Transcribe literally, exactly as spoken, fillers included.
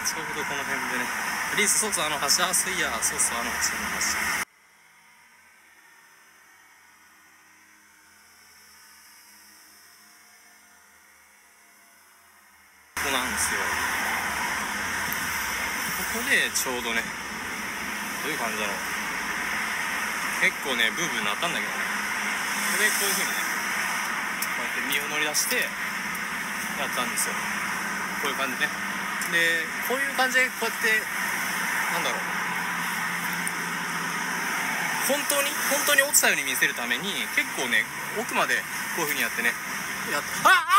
ちょうどこの辺でね、リース、そうそう、あの橋、あ、そういや、そうそう、あの橋、あの橋。ここなんですよ。ここでちょうどね、どういう感じだろう。結構ね、ブーブーなったんだけどね。これ、こういう風にね、こうやって身を乗り出してやったんですよ。こういう感じね。で、こういう感じでこうやってなんだろう、本当に本当に落ちたように見せるために結構ね、奥までこういう風にやってね、やっああ